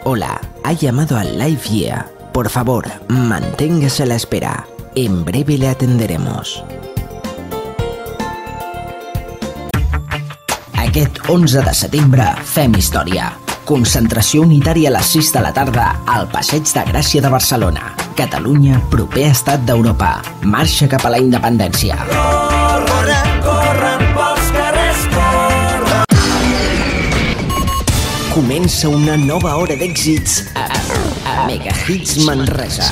Hola, ha llamado al Live Yeah. Por favor, manténgase a la espera. En breve le atenderemos. Aquest 11 de setembre fem història. Concentració unitària a les 6 de la tarda al Passeig de Gràcia de Barcelona. Catalunya, proper estat d'Europa. Marxa cap a la independència. Corren, corren pels carrers, corren. Comença una nova hora d'èxits a Mega Hits Manresa.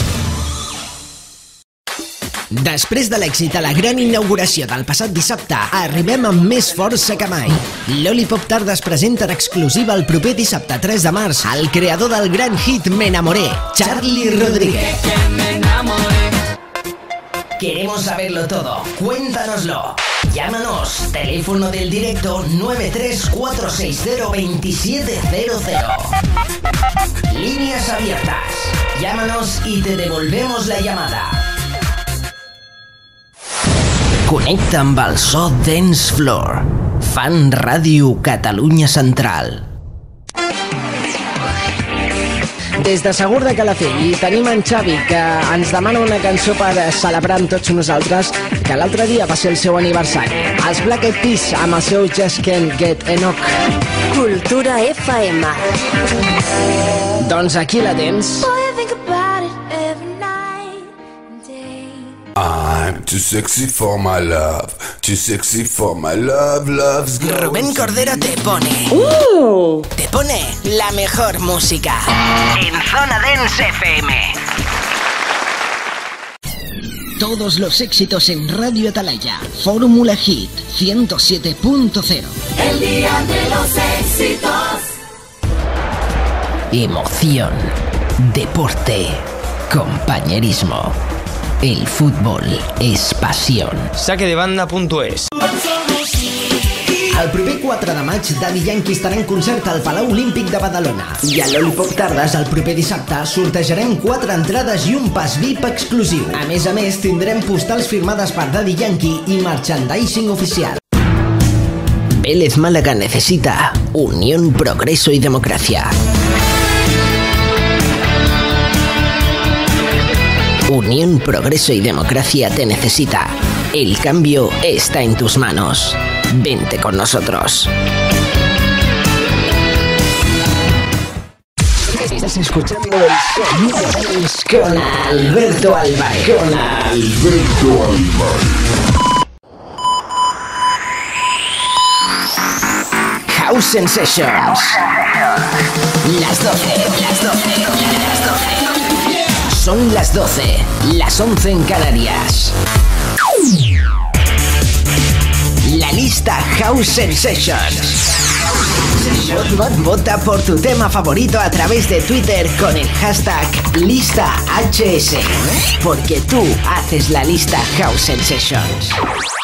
Després de l'èxit a la gran inauguració del passat dissabte, arribem amb més força que mai. Lollipop Tardes presenta en exclusiva el proper dissabte 3 de març el creador del gran hit Me Enamoré, Charly Rodríguez. Queremos saberlo todo, cuéntanoslo. Llámanos, teléfono del directo 934602700. Líneas abiertas. Llámanos y te devolvemos la llamada. Connecta amb el so Dance Floor. Fan Ràdio Catalunya Central. Des de Segur de Calafell tenim en Xavi, que ens demana una cançó per celebrar amb tots nosaltres, que l'altre dia va ser el seu aniversari. Els Black Eyed Peas amb el seu Just Can't Get Enough. Cultura FM. Doncs aquí la tens. I'm too sexy for my love, too sexy for my love, love's going. Rubén Cordero te pone. Te pone la mejor música. En Zona Dance FM. Todos los éxitos en Radio Atalaya. Fórmula Hit 107.0. El día de los éxitos. Emoción, deporte, compañerismo. El fútbol és passió. Saquedebanda.es. El proper 4 de maig, Daddy Yankee estarà en concert al Palau Olímpic de Badalona. I a Lollipop Tardes, el proper dissabte, sortejarem 4 entrades i un pas VIP exclusiu. A més, tindrem postals firmades per Daddy Yankee i merchandising oficial. Vélez Málaga necesita unión, progreso y democracia. Unión, Progreso y Democracia te necesita. El cambio está en tus manos. Vente con nosotros. Estás escuchando el sonido con Alberto Álvarez. House Sensations. Las 12. Son las 12, las 11 en Canarias. La lista House Sensations. Vota por tu tema favorito a través de Twitter con el hashtag ListaHS. Porque tú haces la lista House Sensations.